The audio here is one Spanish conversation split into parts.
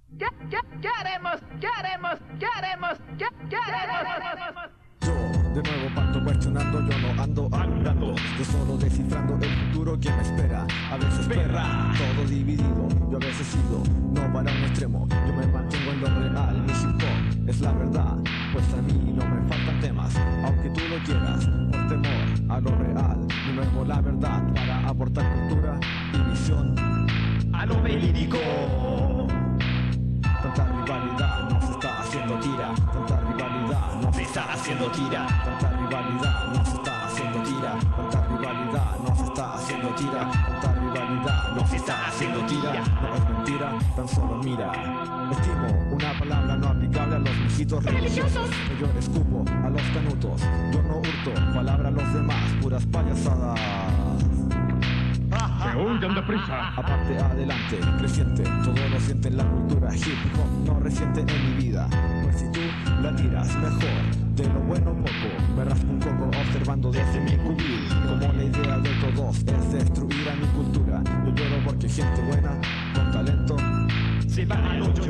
Yo, de nuevo parto cuestionando, yo no ando hablando, yo solo descifrando el futuro que me espera. A veces perra, todo dividido, yo a veces sigo, no para un extremo, yo me mantengo en lo real, mi hip hop es la verdad, pues a mí no me faltan temas, aunque tú lo quieras, por temor a lo real, de nuevo la verdad para aportar cultura y visión a lo verídico. Tanta rivalidad nos está haciendo tira, tanta rivalidad nos está haciendo tira, tanta rivalidad nos está haciendo tira, tanta rivalidad nos está haciendo tira, tanta rivalidad nos está haciendo tira. No es mentira, tan solo mira. Estimo una palabra no aplicable a los mijitos religiosos, que yo le escupo a los canutos, yo no hurto palabra a los demás, puras payasadas. ¡Se huyan de prisa! Aparte, adelante, creciente, todo lo siente en la cultura hip hop, no reciente en mi vida. Pues si tú la tiras mejor, de lo bueno poco, me raspo un coco observando desde mi cubil. Como la idea de todos es destruir a mi cultura. Yo lloro porque gente buena, con talento, se va a lo yo.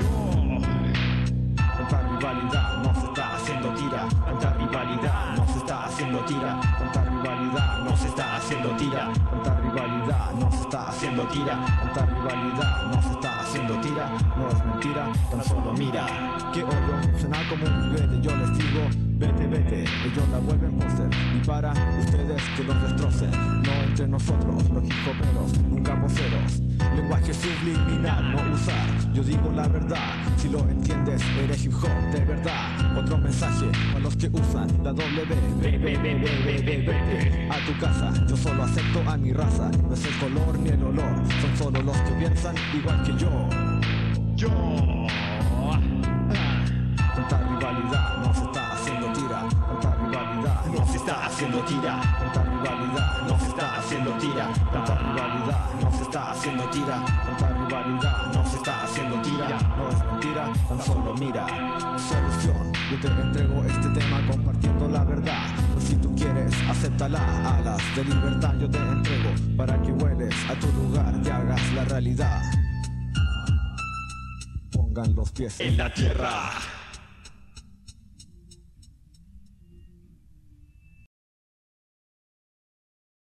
Tanta rivalidad nos está haciendo tira, tanta rivalidad nos está haciendo tira, tanta rivalidad nos está haciendo tira, tanta rivalidad nos está haciendo tira, tanta rivalidad nos está haciendo tira. No es mentira, tan solo mira. Que odio suena como un juguete, yo les digo vete, ellos la vuelven poser, y para ustedes que los destrocen, no entre nosotros los hip hoperos, nunca voceros. Lenguaje subliminal no usar, yo digo la verdad, si lo entiendes eres hip hop de verdad. Otro mensaje para los que usan la W, vete a tu casa, yo solo acepto a mi raza, no es el color ni el olor, son solo los que piensan igual que yo. Tanta rivalidad nos está haciendo tira, tanta rivalidad nos está haciendo tira, tanta rivalidad nos está haciendo tira, tanta rivalidad nos está haciendo tira, tanta rivalidad nos está haciendo tira. No es mentira, tan solo mira. Solución, yo te entrego este tema compartiendo la verdad, pues si tú quieres acéptala, alas de libertad yo te entrego para que vueles a tu lugar y hagas la realidad. Pongan los pies En la tierra.